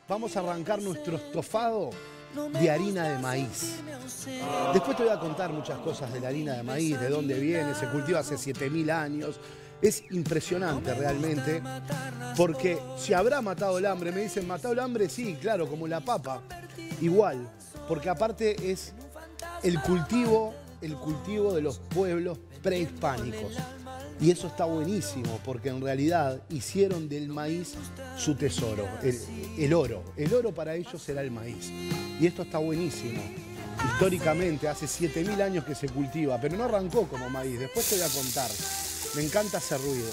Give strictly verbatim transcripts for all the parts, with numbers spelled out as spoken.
vamos a arrancar nuestro estofado de harina de maíz. Después te voy a contar muchas cosas de la harina de maíz, de dónde viene, se cultiva hace siete mil años. Es impresionante realmente, porque si habrá matado el hambre, me dicen, ¿matado el hambre? Sí, claro, como la papa. Igual, porque aparte es el cultivo, el cultivo de los pueblos prehispánicos. Y eso está buenísimo, porque en realidad hicieron del maíz su tesoro, el, el oro. El oro para ellos era el maíz. Y esto está buenísimo. Históricamente, hace siete mil años que se cultiva, pero no arrancó como maíz. Después te voy a contar. Me encanta ese ruido.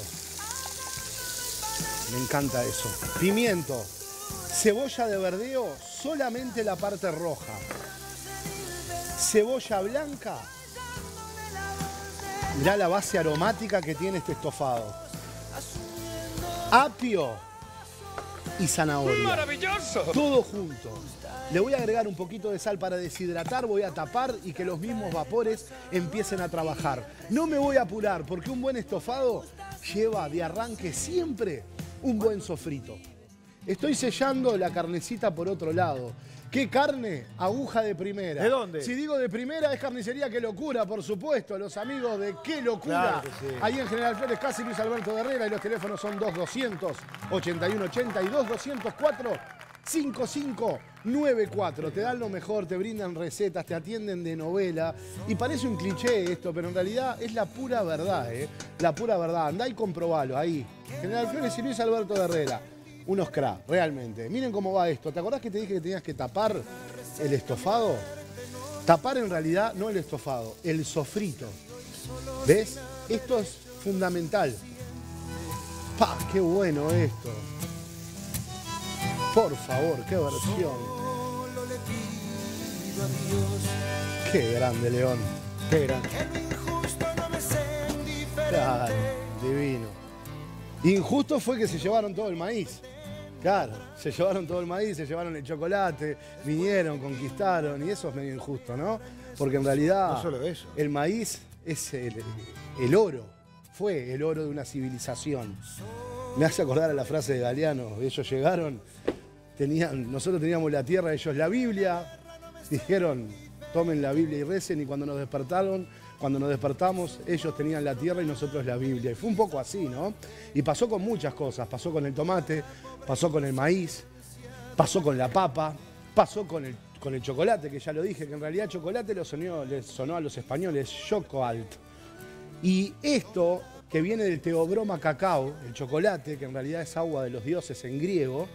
Me encanta eso. Pimiento. Cebolla de verdeo, solamente la parte roja. Cebolla blanca. Mirá la base aromática que tiene este estofado. Apio y zanahoria. ¡Maravilloso! Todo junto. Le voy a agregar un poquito de sal para deshidratar, voy a tapar y que los mismos vapores empiecen a trabajar. No me voy a apurar porque un buen estofado lleva de arranque siempre un buen sofrito. Estoy sellando la carnecita por otro lado. ¿Qué carne? Aguja de primera. ¿De dónde? Si digo de primera es carnicería Qué Locura, por supuesto. Los amigos de Qué Locura. Claro que sí. Ahí en General Flores, casi Luis Alberto de Herrera, y los teléfonos son dos doscientos ochenta y uno ochenta y dos doscientos cuatro cincuenta y cinco noventa y cuatro. Te dan lo mejor, te brindan recetas, te atienden de novela. Y parece un cliché esto, pero en realidad es la pura verdad, ¿eh? La pura verdad. Andá y comprobalo ahí. General Flores y Luis Alberto de Herrera. Unos crack, realmente. Miren cómo va esto. ¿Te acordás que te dije que tenías que tapar el estofado? Tapar en realidad no el estofado, el sofrito. ¿Ves? Esto es fundamental. ¡Pah! ¡Qué bueno esto! Por favor, qué versión. Qué grande, León. Qué grande. Claro, divino. Injusto fue que se llevaron todo el maíz. Claro, se llevaron todo el maíz, se llevaron el chocolate, vinieron, conquistaron, y eso es medio injusto, ¿no? Porque en realidad no solo eso. El maíz es el, el oro, fue el oro de una civilización. Me hace acordar a la frase de Galeano, ellos llegaron, tenían, nosotros teníamos la tierra, ellos la Biblia, dijeron, tomen la Biblia y recen, y cuando nos despertaron, Cuando nos despertamos, ellos tenían la tierra y nosotros la Biblia. Y fue un poco así, ¿no? Y pasó con muchas cosas. Pasó con el tomate, pasó con el maíz, pasó con la papa, pasó con el, con el chocolate, que ya lo dije, que en realidad chocolate lo sonó, les sonó a los españoles, chocoalt. Y esto, que viene del teobroma cacao, el chocolate, que en realidad es agua de los dioses en griego,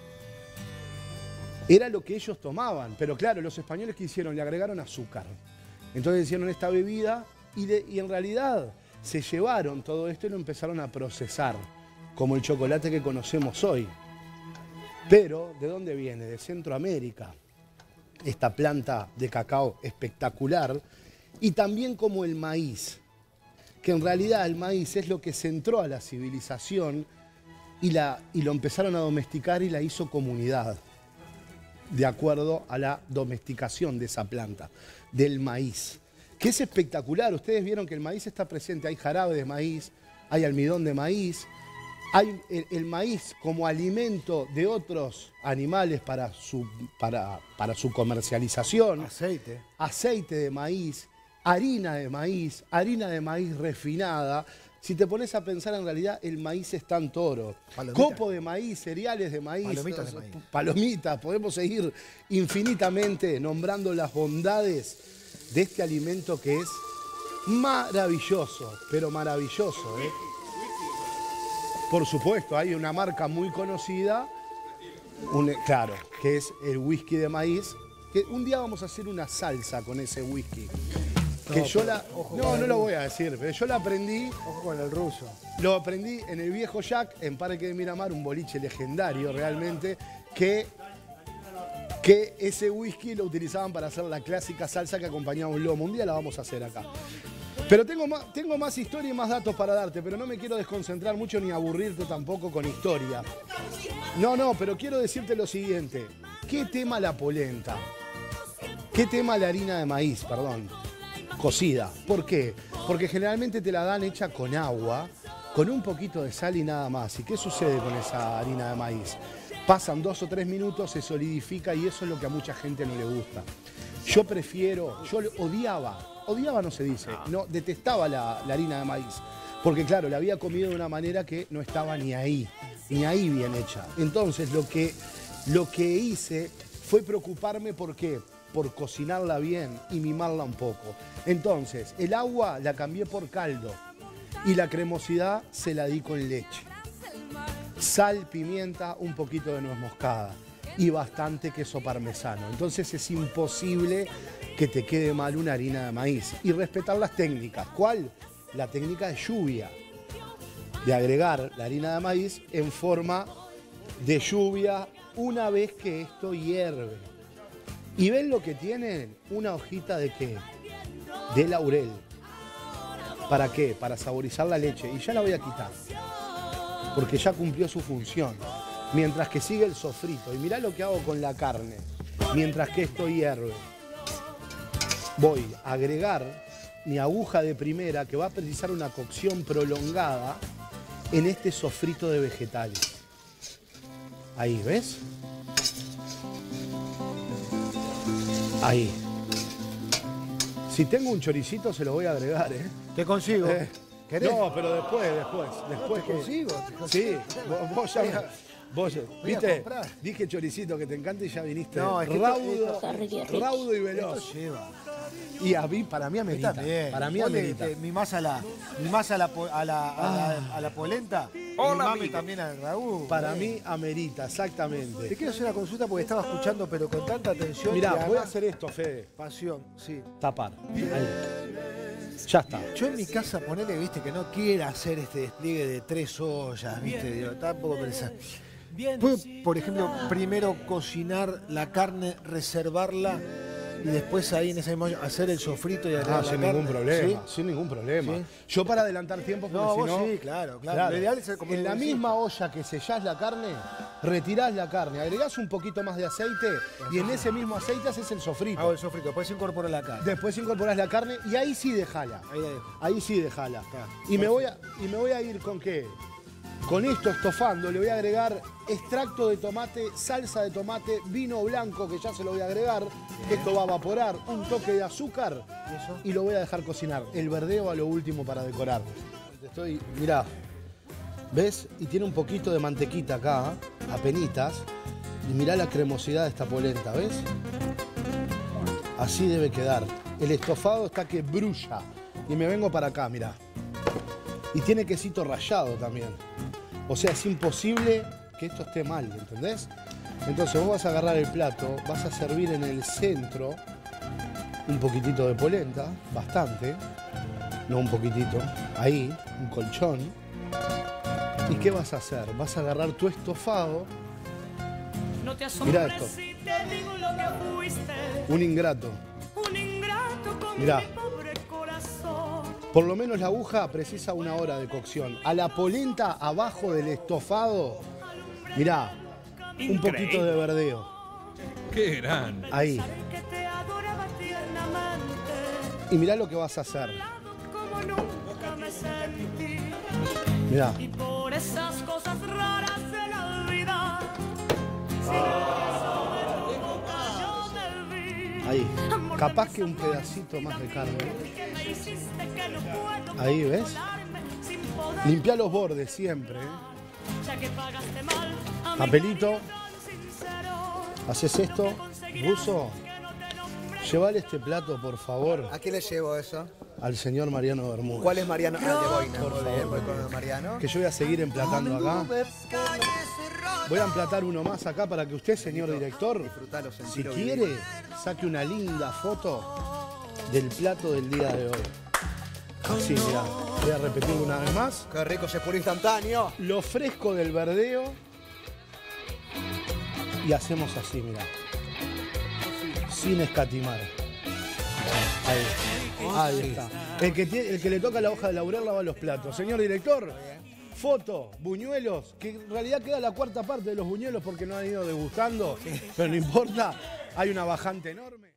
era lo que ellos tomaban. Pero claro, los españoles, ¿qué hicieron? Le agregaron azúcar. Entonces hicieron esta bebida y, de, y en realidad se llevaron todo esto y lo empezaron a procesar, como el chocolate que conocemos hoy. Pero, ¿de dónde viene? De Centroamérica, esta planta de cacao espectacular, y también como el maíz, que en realidad el maíz es lo que centró a la civilización y, la, y lo empezaron a domesticar y la hizo comunidad, de acuerdo a la domesticación de esa planta, del maíz, que es espectacular. Ustedes vieron que el maíz está presente, hay jarabe de maíz, hay almidón de maíz, hay el, el maíz como alimento de otros animales para su, para, para su comercialización. Aceite. Aceite de maíz, harina de maíz, harina de maíz refinada. Si te pones a pensar, en realidad el maíz es tanto oro. Palomita. Copo de maíz, cereales de maíz, Palomitas de maíz. Palomitas. Podemos seguir infinitamente nombrando las bondades de este alimento que es maravilloso, pero maravilloso, ¿eh? Por supuesto, hay una marca muy conocida, un, claro, que es el whisky de maíz, que un día vamos a hacer una salsa con ese whisky. Que No, yo la, ojo no, con no el lo ruso. voy a decir, pero yo la aprendí, Ojo con el ruso. lo aprendí en el viejo Jack, en Parque de Miramar, un boliche legendario realmente, que, que ese whisky lo utilizaban para hacer la clásica salsa que acompañaba un lomo. Un día la vamos a hacer acá. Pero tengo más, tengo más historia y más datos para darte, pero no me quiero desconcentrar mucho ni aburrirte tampoco con historia. No, no, pero quiero decirte lo siguiente. ¿Qué tema la polenta? ¿Qué tema la harina de maíz, perdón? Cocida. ¿Por qué? Porque generalmente te la dan hecha con agua, con un poquito de sal y nada más. ¿Y qué sucede con esa harina de maíz? Pasan dos o tres minutos, se solidifica y eso es lo que a mucha gente no le gusta. Yo prefiero, yo odiaba, odiaba no se dice, no, detestaba la, la harina de maíz. Porque claro, la había comido de una manera que no estaba ni ahí, ni ahí bien hecha. Entonces lo que, lo que hice fue preocuparme por qué, por cocinarla bien y mimarla un poco. Entonces el agua la cambié por caldo y la cremosidad se la di con leche. Sal, pimienta, un poquito de nuez moscada y bastante queso parmesano. Entonces es imposible que te quede mal una harina de maíz. Y respetar las técnicas. ¿Cuál? La técnica de lluvia. De agregar la harina de maíz en forma de lluvia una vez que esto hierve. ¿Y ven lo que tienen? Una hojita de qué? De laurel. ¿Para qué? Para saborizar la leche. Y ya la voy a quitar. Porque ya cumplió su función. Mientras que sigue el sofrito. Y mirá lo que hago con la carne. Mientras que esto hierve. Voy a agregar mi aguja de primera, que va a precisar una cocción prolongada, en este sofrito de vegetales. Ahí, ¿ves? Ahí. Si tengo un choricito se lo voy a agregar, ¿eh? Te consigo. Eh, no, pero después, después. después no, te que... consigo, te consigo. Sí, vos, vos ya... Vos, viste, comprar. dije choricito que te encanta y ya viniste No, es que raudo, esto- raudo y veloz. Esto lleva. Y a mí, para mí amerita. Está bien. Para mí Vos le- amerita. te- mimás a la, mimás a la, po- a la, a la, a la polenta. Hola, Mimame amigo. también al Raúl. Para eh. mí amerita, Te exactamente. quiero hacer una consulta porque estaba escuchando, pero con tanta atención. y Mirá, voy a además hacer esto, Fede. pasión, sí. Tapar. Ahí. Ya está. Yo en mi casa, ponele, viste, que no quiera hacer este despliegue de tres ollas, viste, digo, tampoco pensar. Puedo, por ejemplo, primero cocinar la carne, reservarla y después ahí en ese mismo olla hacer el sofrito y agregar Ah, la sin carne. ningún problema, ¿Sí? sin ningún problema. Sí. Yo para adelantar tiempo, porque No, si vos no... sí, claro, claro. Lo ideal es como en la decís. misma olla que sellás la carne, retirás la carne, agregás un poquito más de aceite y en ese mismo aceite haces el sofrito. Hago el sofrito, después incorporo la carne. Después incorporás la carne y ahí sí dejala. Ahí la dejo. Ahí sí dejala. Está. Y me, voy a, y me voy a ir con qué. Con esto estofando le voy a agregar extracto de tomate, salsa de tomate, vino blanco que ya se lo voy a agregar. Esto va a evaporar, un toque de azúcar ¿Y eso? y lo voy a dejar cocinar. El verdeo a lo último para decorar. Estoy, mirá, ¿ves? Y tiene un poquito de mantequita acá, apenitas. Y mirá la cremosidad de esta polenta, ¿ves? Así debe quedar. El estofado está que brulla. Y me vengo para acá, mirá. Y tiene quesito rallado también. O sea, es imposible que esto esté mal, ¿entendés? Entonces vos vas a agarrar el plato, vas a servir en el centro un poquitito de polenta, bastante, no un poquitito, ahí, un colchón. ¿Y qué vas a hacer? Vas a agarrar tu estofado, No te Mirá asombres esto. si te digo lo que fuiste, un ingrato. un ingrato con Mirá. mi pobre corazón. Por lo menos la aguja precisa una hora de cocción. A la polenta abajo del estofado, mirá, un poquito de verdeo. ¡Qué gran! Ahí. Que te adoraba tiernamente, Y mirá lo que vas a hacer. como nunca me sentí. Mirá. Y por esas cosas raras de la vida, yo te vi. Ahí. Capaz que un pedacito más de carne. Que me hiciste que no puedo Ahí, ¿ves? controlarme sin poder, Limpiá los bordes siempre, ¿eh? ya que pagaste mal a mi Papelito. cariño tan sincero. Haces esto, Ruso. Llévale este plato, por favor, ¿A qué le llevo eso? al señor Mariano Bermúdez. ¿Cuál es Mariano? Ah, de Boina. Por Muy bien, favor. voy con Mariano. Que yo voy a seguir emplatando acá. Voy a emplatar uno más acá para que usted, señor director, Disfrutalo, si sentilo, quiere, saque una linda foto del plato del día de hoy. Así, mirá. Voy a repetirlo una vez más. Qué rico ese puro instantáneo. Lo fresco del verdeo. Y hacemos así, mirá. Sin escatimar. Ahí, ahí está. El que, tiene- el que le toca la hoja de laurel lava los platos. Señor director, foto, buñuelos, que en realidad queda la cuarta parte de los buñuelos porque no han ido degustando, pero no importa, hay una bajante enorme.